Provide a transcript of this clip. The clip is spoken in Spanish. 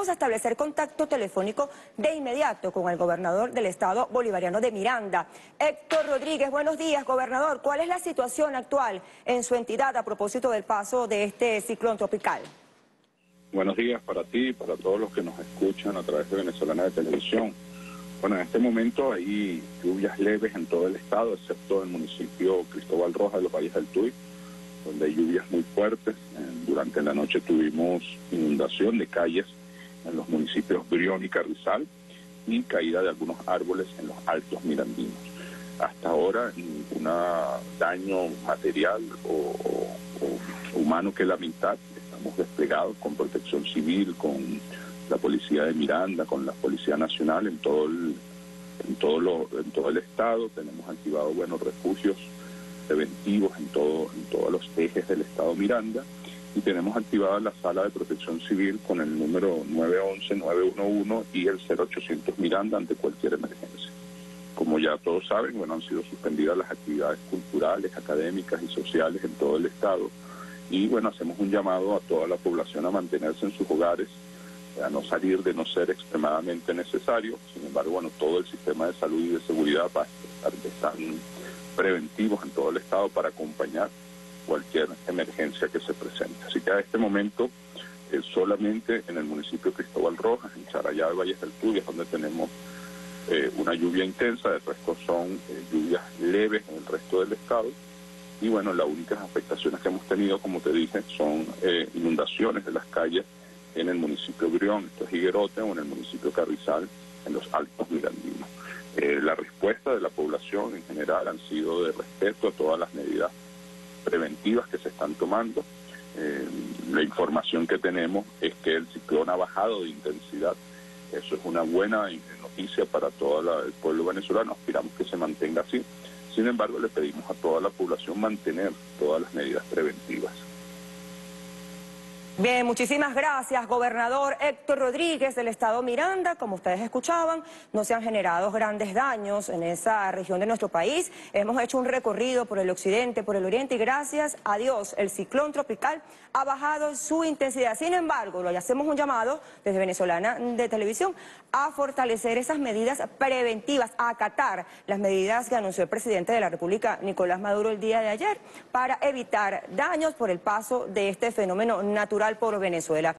vamos a establecer contacto telefónico de inmediato con el gobernador del estado bolivariano de Miranda, Héctor Rodríguez. Buenos días, gobernador. ¿Cuál es la situación actual en su entidad a propósito del paso de este ciclón tropical? Buenos días para ti y para todos los que nos escuchan a través de Venezolana de Televisión. Bueno, en este momento hay lluvias leves en todo el estado, excepto en el municipio Cristóbal Rojas de los Valles del Tuy, donde hay lluvias muy fuertes. Durante la noche tuvimos inundación de calles en los municipios Brión y Carrizal y caída de algunos árboles en los altos mirandinos. Hasta ahora ningún daño material o humano que lamentar. Estamos desplegados con Protección Civil, con la Policía de Miranda, con la Policía Nacional en todo el estado. Tenemos activados buenos refugios preventivos en todos los ejes del estado Miranda, y tenemos activada la sala de protección civil con el número 911, 911 y el 0800 Miranda ante cualquier emergencia. Como ya todos saben, bueno, han sido suspendidas las actividades culturales, académicas y sociales en todo el estado, y bueno, hacemos un llamado a toda la población a mantenerse en sus hogares, a no salir de no ser extremadamente necesario. Sin embargo, bueno, todo el sistema de salud y de seguridad están preventivos en todo el estado para acompañar cualquier emergencia que se presente. Así que a este momento solamente en el municipio Cristóbal Rojas, en Charallá de Valles del Tuy, es donde tenemos una lluvia intensa. El resto son lluvias leves en el resto del estado. Y bueno, las únicas afectaciones que hemos tenido, como te dije, son inundaciones de las calles en el municipio Brión, esto es Higuerote, o en el municipio Carrizal, en los altos mirandinos. La respuesta de la población en general han sido de respeto a todas las medidas preventivas que se están tomando. La información que tenemos es que el ciclón ha bajado de intensidad. Eso es una buena noticia para todo el pueblo venezolano. Aspiramos que se mantenga así. Sin embargo, le pedimos a toda la población mantener todas las medidas preventivas. Bien, muchísimas gracias, gobernador Héctor Rodríguez del estado Miranda. Como ustedes escuchaban, no se han generado grandes daños en esa región de nuestro país. Hemos hecho un recorrido por el occidente, por el oriente, y gracias a Dios el ciclón tropical ha bajado su intensidad. Sin embargo, le hacemos un llamado desde Venezolana de Televisión a fortalecer esas medidas preventivas, a acatar las medidas que anunció el presidente de la República, Nicolás Maduro, el día de ayer, para evitar daños por el paso de este fenómeno natural por Venezuela.